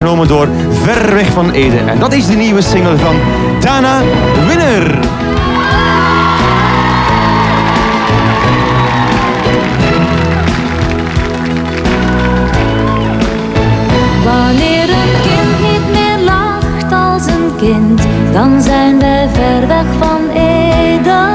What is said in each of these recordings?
Genomen door Ver weg van Ede. En dat is de nieuwe single van Dana Winner. Wanneer een kind niet meer lacht als een kind, dan zijn wij ver weg van Eden.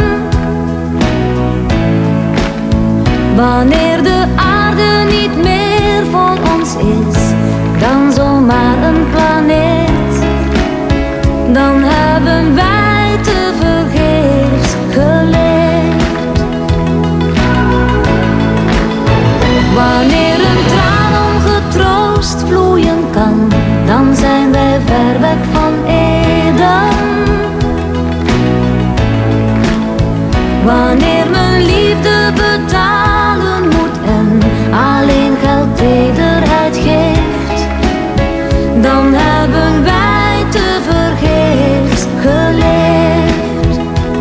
Wanneer de aarde niet meer voor ons is, dan zomaar een planeet, dan hebben wij te vergeefs geleefd. Wanneer een traan ongetroost vloeien kan, dan zijn wij ver weg van Eden. Wanneer men liefde betalen moet en alleen geld tederheid geeft, dan hebben wij te vergeefs geleefd.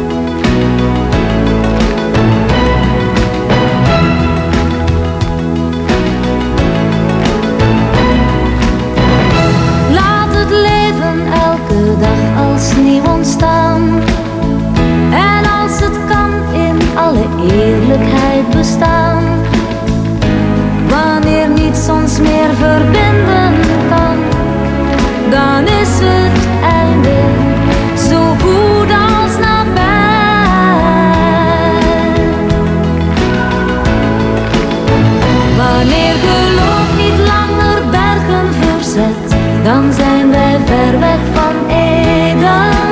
Laat het leven elke dag als nieuw ontstaan, en als het kan in alle eerlijkheid bestaan. Wanneer niets ons meer verbinden kan, dan is het einde zo goed als nabij. Wanneer geloof niet langer bergen verzet, dan zijn wij ver weg van Eden.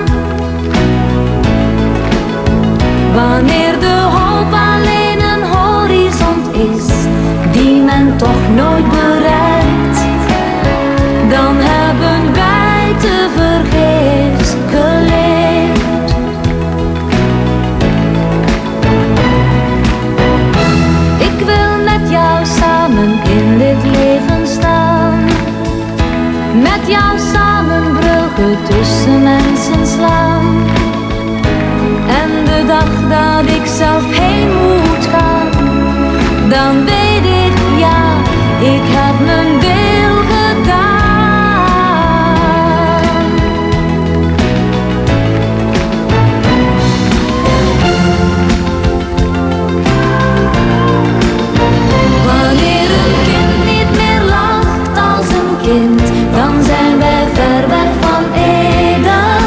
Wanneer de hoop alleen een horizont is die men toch nooit bereikt, dan hebben wij te vergeefs geleefd. Ik wil met jou samen in dit leven staan, met jou samen bruggen tussen mensen slaan. En de dag dat ik zelf heen moet gaan, dan weet ik, ja, ik heb mijn deel gedaan. Wanneer een kind niet meer lacht als een kind, dan zijn wij ver weg van Eden.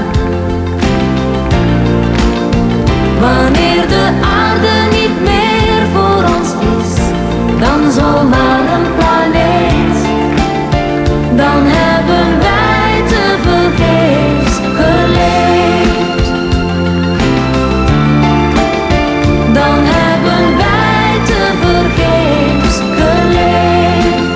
Wanneer de aarde niet meer voor ons is, dan zomaar een planeet, dan hebben wij te vergeefs geleefd. Dan hebben wij te vergeefs geleefd.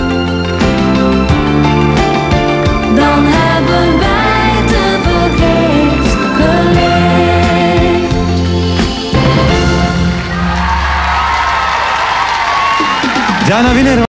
Dan hebben wij te vergeefs geleefd. Dana Winner.